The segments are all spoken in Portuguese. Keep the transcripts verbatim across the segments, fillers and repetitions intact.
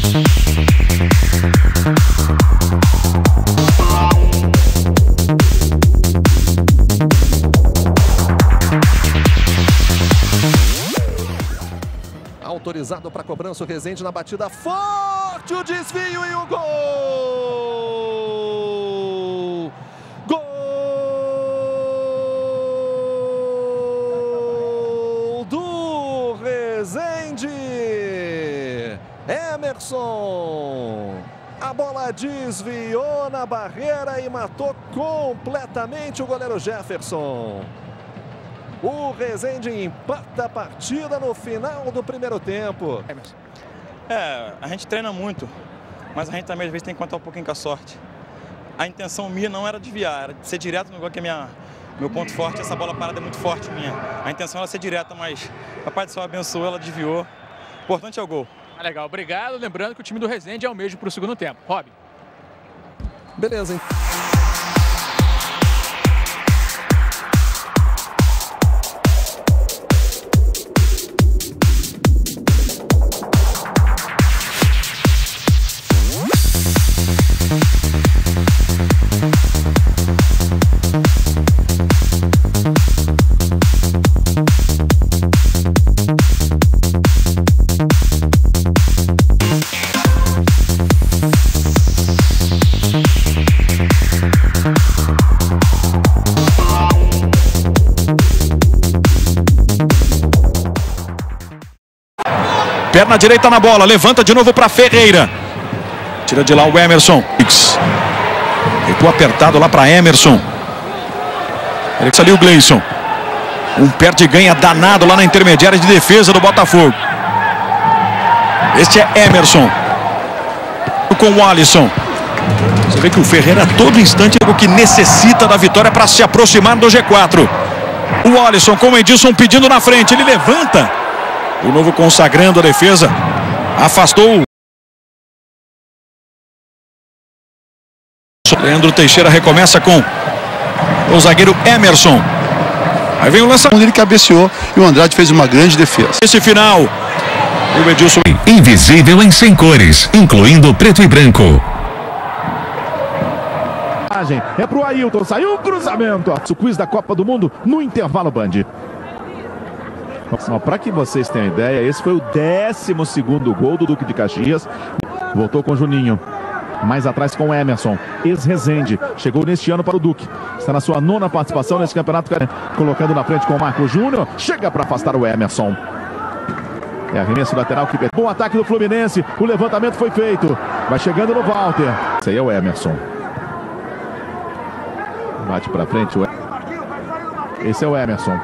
Autorizado para cobrança o Rezende na batida forte, o desvio e o gol! Gol do Rezende! Emerson! A bola desviou na barreira e matou completamente o goleiro Jefferson. O Rezende empata a partida no final do primeiro tempo. É, a gente treina muito, mas a gente também às vezes tem que contar um pouquinho com a sorte. A intenção minha não era desviar, era ser direto no gol, que é minha, meu ponto forte. Essa bola parada é muito forte minha. A intenção era ser direta, mas o Papai do Céu abençoou, ela desviou. O importante é o gol. Ah, legal, obrigado. Lembrando que o time do Rezende é o mesmo para o segundo tempo. Rob. Beleza, hein? Perna direita na bola, levanta de novo para Ferreira. Tira de lá o Emerson. Recuo apertado lá para Emerson. Ele ali o Gleison. Um perde e ganha danado lá na intermediária de defesa do Botafogo. Este é Emerson. Com o Alisson. Você vê que o Ferreira a todo instante é o que necessita da vitória para se aproximar do G quatro. O Alisson com o Edilson pedindo na frente. Ele levanta. O novo consagrando a defesa. Afastou. Leandro Teixeira recomeça com o zagueiro Emerson. Aí vem o lançamento. Ele cabeceou e o Andrade fez uma grande defesa. Esse final. O Edilson. Invisível em cem cores, incluindo preto e branco. É pro Ailton. Saiu o cruzamento. O quiz da Copa do Mundo no intervalo Band. Para que vocês tenham ideia, esse foi o décimo segundo gol do Duque de Caxias. Voltou com o Juninho. Mais atrás com o Emerson. Ex-Rezende. Chegou neste ano para o Duque. Está na sua nona participação nesse campeonato. Colocando na frente com o Marco Júnior. Chega para afastar o Emerson. É arremesso lateral que perdeu. Bom ataque do Fluminense. O levantamento foi feito. Vai chegando no Walter. Esse aí é o Emerson. Bate para frente. Esse é o Emerson.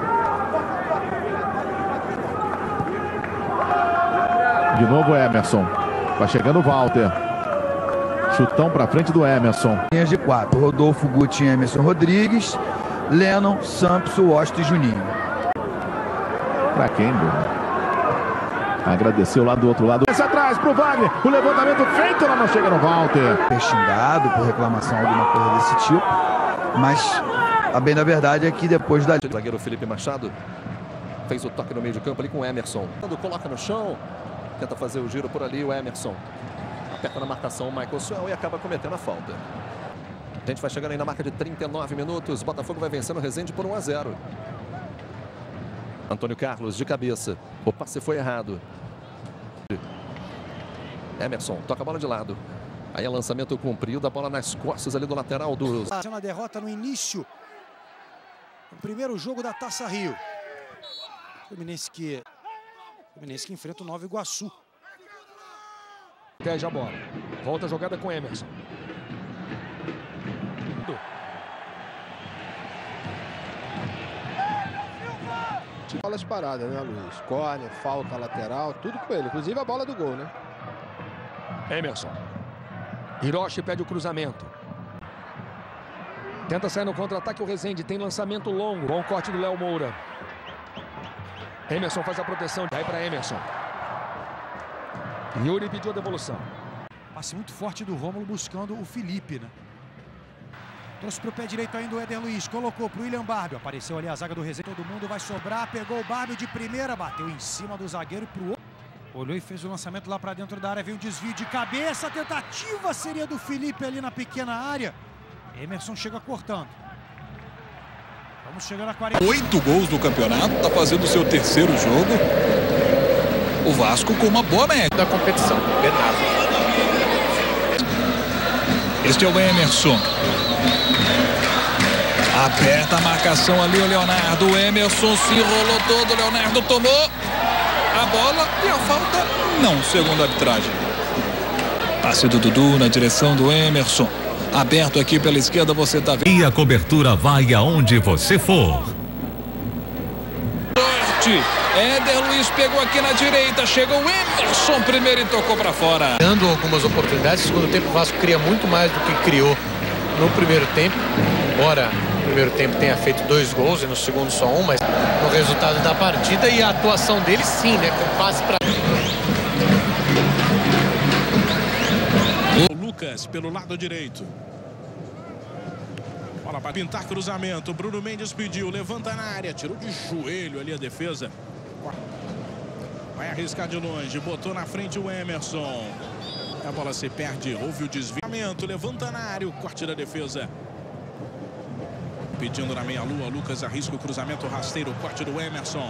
De novo o Emerson. Vai chegando o Walter. Chutão pra frente do Emerson. Linha G quatro. Rodolfo, Guti, Emerson Rodrigues, Lennon, Sampson, Washington e Juninho. Pra quem, Bruno? Agradeceu lá do outro lado. Esse atrás pro Wagner. O levantamento feito, ela não chega no Walter. É xingado por reclamação alguma coisa desse tipo. Mas a bem da verdade é que depois da... O zagueiro Felipe Machado fez o toque no meio de campo ali com o Emerson. Quando coloca no chão, tenta fazer o giro por ali o Emerson. Aperta na marcação o Michael Suel e acaba cometendo a falta. A gente vai chegando aí na marca de trinta e nove minutos. Botafogo vai vencendo o Rezende por um a zero. Antônio Carlos de cabeça. O passe foi errado. Emerson toca a bola de lado. Aí é lançamento comprido, a bola nas costas ali do lateral do... Uma derrota no início. O primeiro jogo da Taça Rio. Fluminense que... Fluminense que enfrenta o Nova Iguaçu. Protege a bola. Volta a jogada com Emerson. Bolas paradas, né, Luiz? Corner, falta, lateral, tudo com ele. Inclusive a bola do gol, né? Emerson. Hiroshi pede o cruzamento. Tenta sair no contra-ataque o Rezende. Tem lançamento longo. Bom corte do Léo Moura. Emerson faz a proteção. Vai para Emerson. Yuri pediu a devolução. Passe muito forte do Rômulo buscando o Felipe, né? Trouxe para o pé direito ainda o Éder Luiz. Colocou para o William Barbio. Apareceu ali a zaga do Rezende. Todo mundo vai sobrar. Pegou o Barbio de primeira. Bateu em cima do zagueiro e para o outro. Olhou e fez o lançamento lá para dentro da área, veio um desvio de cabeça, a tentativa seria do Felipe ali na pequena área. Emerson chega cortando. Vamos chegar a quarenta. Oito gols no campeonato, está fazendo o seu terceiro jogo. O Vasco com uma boa média da competição. Bernardo. Este é o Emerson. Aperta a marcação ali o Leonardo. O Emerson se enrolou todo. O Leonardo tomou a bola e a falta não, segundo a arbitragem. Passe do Dudu na direção do Emerson. Aberto aqui pela esquerda, você tá vendo. E a cobertura vai aonde você for. Sorte. Éder Luiz pegou aqui na direita. Chegou o Emerson primeiro e tocou para fora. Dando algumas oportunidades. No segundo tempo, o Vasco cria muito mais do que criou no primeiro tempo. Embora no primeiro tempo tenha feito dois gols e no segundo só um, mas no resultado da partida e a atuação dele, sim, né? Com passe para. O Lucas pelo lado direito. Bola para pintar cruzamento. Bruno Mendes pediu, levanta na área, tirou de joelho ali a defesa. Vai arriscar de longe, botou na frente o Emerson. A bola se perde, houve o desviamento, levanta na área, o corte da defesa. Pedindo na meia-lua, Lucas arrisca o cruzamento rasteiro, o corte do Emerson.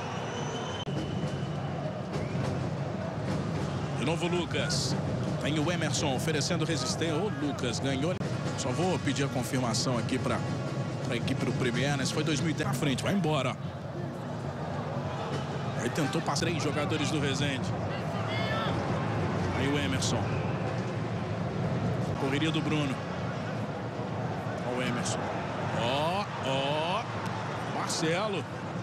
De novo Lucas. Tem o Emerson oferecendo resistência. O Lucas ganhou. Só vou pedir a confirmação aqui para a equipe do Premier. Foi dois mil e dez na frente, vai embora. Aí tentou passar três jogadores do Resende. Aí o Emerson. Correria do Bruno. Olha o Emerson. Ó, ó. Marcelo.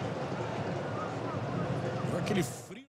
Deu aquele frio.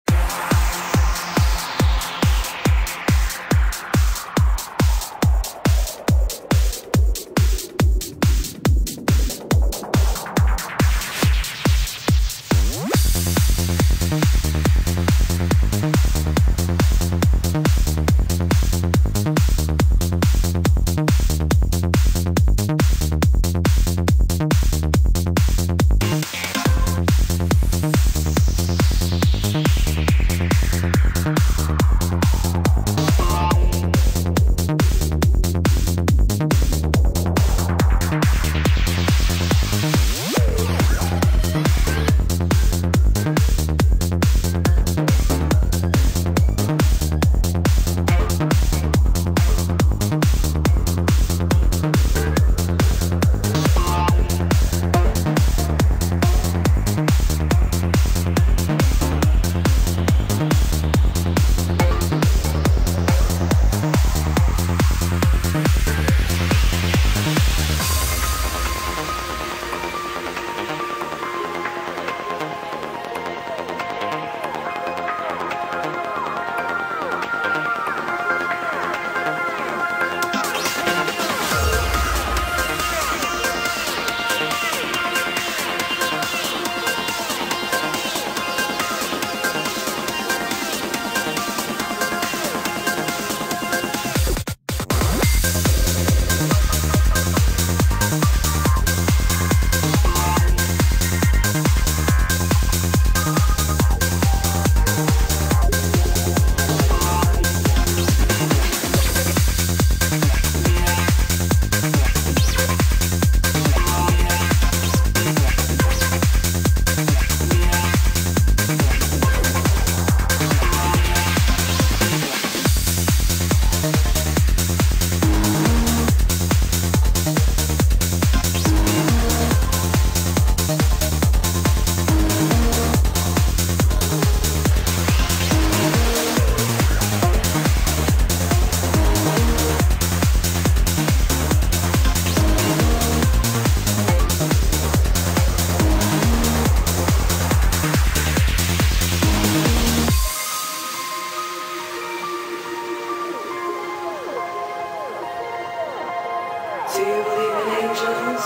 Do you believe in angels?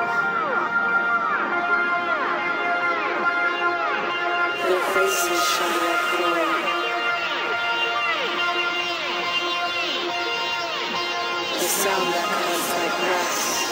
Their faces shine like gold. The sound that comes like grass.